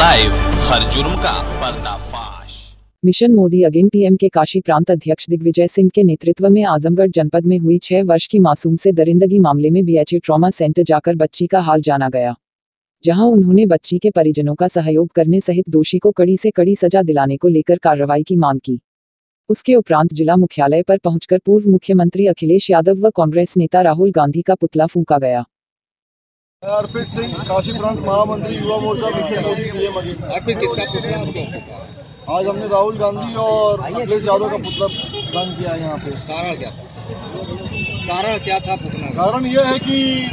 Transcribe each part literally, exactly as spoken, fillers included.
Live, हर जुर्म का पर्दाफाश। मिशन मोदी अगेन पीएम के काशी प्रांत अध्यक्ष दिग्विजय सिंह के नेतृत्व में आजमगढ़ जनपद में हुई छह वर्ष की मासूम से दरिंदगी मामले में बीएचए ट्रॉमा सेंटर जाकर बच्ची का हाल जाना गया, जहां उन्होंने बच्ची के परिजनों का सहयोग करने सहित दोषी को कड़ी से कड़ी सजा दिलाने को लेकर कार्रवाई की मांग की। उसके उपरांत जिला मुख्यालय पर पहुंचकर पूर्व मुख्यमंत्री अखिलेश यादव व कांग्रेस नेता राहुल गांधी का पुतला फूंका गया। अर्पित सिंह, काशी प्रांत महामंत्री, युवा मोर्चा, mission Modi PM again. Arpit किसका पुतला? आज हमने राहुल गांधी और अखिलेश यादव का पुतला दान किया है यहाँ पे। कारण क्या था? कारण क्या था पुतला? कारण ये है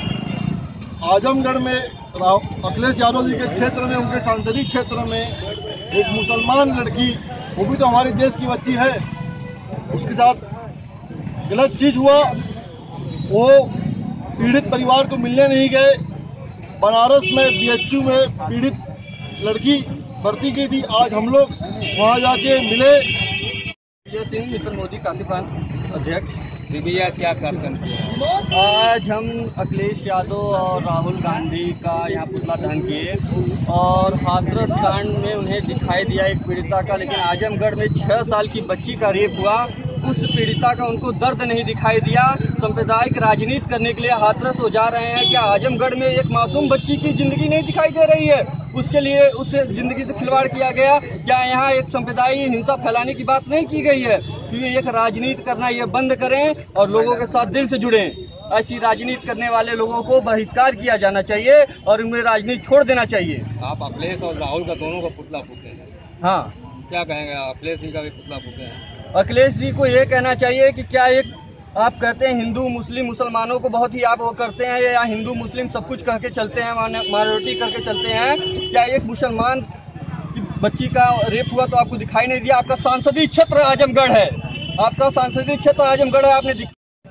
कि आजमगढ़ में अखिलेश यादव जी के क्षेत्र में, उनके संसदीय क्षेत्र में एक मुसलमान लड़की, वो भी तो हमारे देश की बच्ची है, उसके साथ गलत चीज हुआ। वो पीड़ित परिवार को मिलने नहीं गए। बनारस में बीएचयू में पीड़ित लड़की भर्ती की थी। आज हम लोग वहाँ जाके मिले। दिग्विजय सिंह, मिशन मोदी काशी प्रांत अध्यक्ष। दिग्विजय आज क्या कार्यक्रम किया? आज हम अखिलेश यादव और राहुल गांधी का यहाँ पुतला दहन किए और हाथरस कांड में उन्हें दिखाई दिया एक पीड़िता का, लेकिन आजमगढ़ में छह साल की बच्ची का रेप हुआ, उस पीड़िता का उनको दर्द नहीं दिखाई दिया। सांप्रदायिक राजनीति करने के लिए हाथरस हो जा रहे हैं। क्या आजमगढ़ में एक मासूम बच्ची की जिंदगी नहीं दिखाई दे रही है? उसके लिए उससे जिंदगी से खिलवाड़ किया गया। क्या यहाँ एक सांप्रदायिक हिंसा फैलाने की बात नहीं की गई है? कि एक राजनीति करना ये बंद करें और लोगों के साथ दिल से जुड़ें। ऐसी राजनीति करने वाले लोगों को बहिष्कार किया जाना चाहिए और उनमें राजनीति छोड़ देना चाहिए। आप अखिलेश और राहुल का दोनों का पुतला फूके हैं। हाँ, क्या कहेंगे? अखिलेश जी का भी पुतला फूके हैं। अखिलेश जी को ये कहना चाहिए कि क्या एक आप कहते हैं हिंदू मुस्लिम मुसलमानों को बहुत ही आप वो करते हैं, या हिंदू मुस्लिम सब कुछ कह के चलते हैं, माइनॉरिटी करके चलते हैं। क्या एक मुसलमान की बच्ची का रेप हुआ तो आपको दिखाई नहीं दिया? आपका सांसदीय क्षेत्र आजमगढ़ है, आपका सांसदीय क्षेत्र आजमगढ़ है। आपने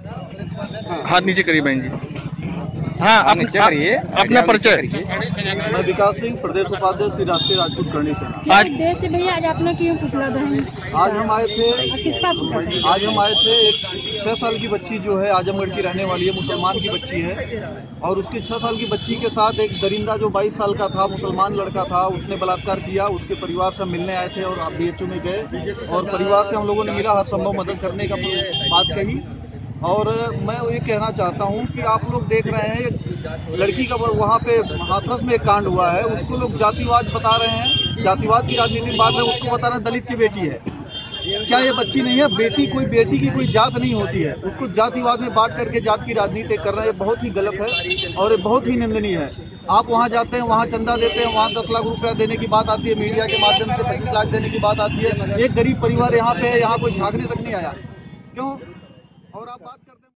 हाथ नीचे करिए बहन जी। हाँ, आप करिए अपना परिचय। मैं विकास सिंह, प्रदेश उपाध्यक्ष श्री राष्ट्रीय राजपूत करणी सेना। आज देश भैया आज आपने क्यों पुतला दहन? आज हम आए थे, किसका पुतला? आज हम आए थे एक छह साल की बच्ची जो है आजमगढ़ की रहने वाली है, मुसलमान की बच्ची है, और उसके छह साल की बच्ची के साथ एक दरिंदा जो बाईस साल का था, मुसलमान लड़का था, उसने बलात्कार किया। उसके परिवार से मिलने आए थे और बीएचयू में गए और परिवार से हम लोगों ने मिला, हर संभव मदद करने का बात कही। और मैं ये कहना चाहता हूँ कि आप लोग देख रहे हैं लड़की का वहाँ पे हाथरस में एक कांड हुआ है, उसको लोग जातिवाद बता रहे हैं, जातिवाद की राजनीति बात है। उसको बता रहे हैं दलित की बेटी है। क्या ये बच्ची नहीं है? बेटी कोई बेटी की कोई जात नहीं होती है। उसको जातिवाद में बांट करके जात की राजनीति कर रहे हैं, बहुत ही गलत है और बहुत ही निंदनीय है। आप वहाँ जाते हैं, वहाँ चंदा देते हैं, वहाँ दस लाख रुपया देने की बात आती है, मीडिया के माध्यम से पच्चीस लाख देने की बात आती है। एक गरीब परिवार यहाँ पे, यहाँ कोई झांकने तक नहीं आया। क्यों? और आप बात करते हैं